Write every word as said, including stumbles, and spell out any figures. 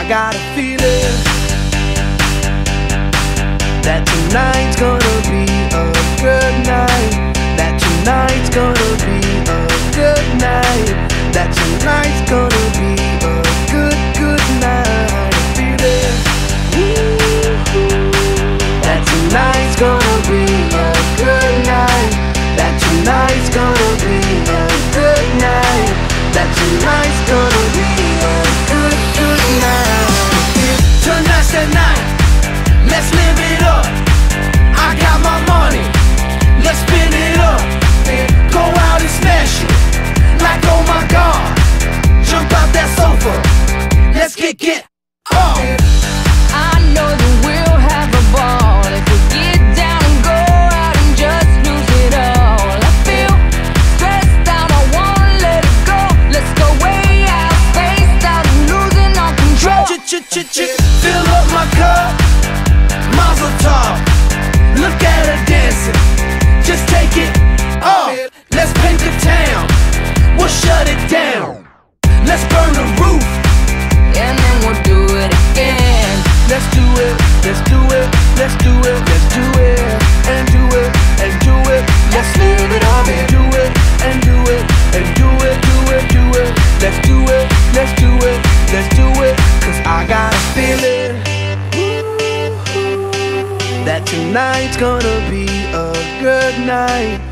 got a feeling that tonight's gonna be a good night. That tonight's gonna be a good night. That tonight's gonna be a good, good night. I feel it. That tonight's gonna be a good night. That tonight's gonna be a good night. That tonight's gonna be a good, good night. Tonight's the night. Let's live it up. I got my money. Let's spin it up. Go out and smash it. Like oh my God. Jump out that sofa. Let's kick it off. I know that we'll have a ball if we get down and go out and just lose it all. I feel stressed out, I wanna let it go. Let's go way out, spaced out and losing all control. Ch-ch-ch-ch, fill up my cup, mazel tov. Look at her dancing, just take it off. Let's paint the town, we'll shut it down. Let's burn the roof, and then we'll do it again. let's do it, let's do it, let's do it, let's do it, and do it, and do it. Let's live it up and do it, and do it, and do it, do it, do it. Let's do it, let's do it, let's do it. Cause I got a feeling that tonight's gonna be a good night.